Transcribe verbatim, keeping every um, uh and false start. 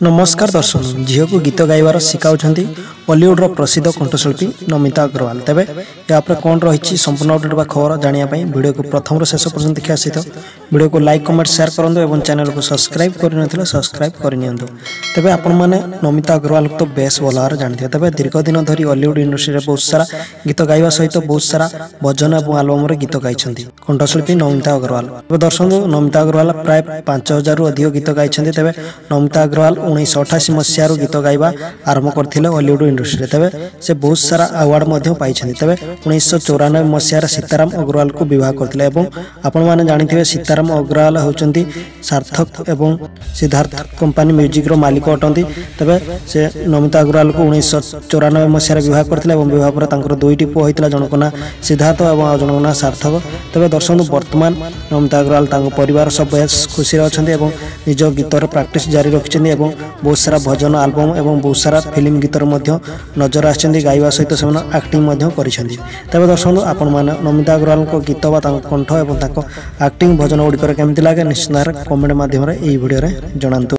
नमस्कार दर्शक झील को गीत गाइबार शिखाउछंती बॉलीवुड प्रसिद्ध कंठशिल्पी नमिता अग्रवाल। तेबे या कौन रही संपूर्ण अपडेट बा खबर जानिया वीडियो को प्रथम शेष पर्यंत देखा सहित वीडियो को लाइक कमेंट शेयर करंतु एवं चैनल को सब्सक्राइब करनथिले सब्सक्राइब करनियंतु। तेबे आपण माने नमिता अग्रवाल तो बेस बोलार जानते। तेबे दीर्घ दिन धरी बॉलीवुड इंडस्ट्री रे बहुत सारा गीत गाइबा सहित बहुत सारा भजन और एल्बम रे गीत गाइछंती कंठशिल्पी नमिता अग्रवाल। तेबे दर्शक नमिता अग्रवाल प्राय पांच हजार रु अधिक गीत गाइछंती। तेबे नमिता अग्रवाल उन्नीस अठाशी मसीह गीत गाइबा आरंभ करथिले बॉलीवुड इंडस्ट्री। तेबे से बहुत सारा अवार्ड मध्य पाइछंती। तेबे उन्नीस चौरानबे मसीह सीताराम अग्रवाल को विवाह करथिले एवं आपण माने जानिथिबे सीताराम अग्रवाल होचंती सार्थक एवं सिद्धार्थ कंपनी म्यूजिक रो मालिक अटंती। तेबे से नमिता अग्रवाल को उन्नीस चौरानबे मसीह विवाह करथिले एवं विवाह पर तांकर दुईटी पुଅ होइतिला, जनक ना सिद्धार्थ एवं जनक ना सार्थक। तेबे दर्शक वर्तमान नमिता अग्रवाल तांको परिवार सब खुशी रे अछंती एवं निज गीतर प्रैक्टिस जारी रखिछंती एवं बहुत सारा भजन एल्बम एवं बहुत सारा फिल्म गीतर मध्य नजर आछंती गाइबा सहित से एक्टिंग मध्य करिछंती। तेबे दर्शक आपण माने नमिता अग्रवाल को गीत बा तांको कंठ एवं ताको एक्टिंग भजन गुड़िकर केमती लागे निश्चित कमेंट माध्यम रे एई वीडियो रे जणांतु।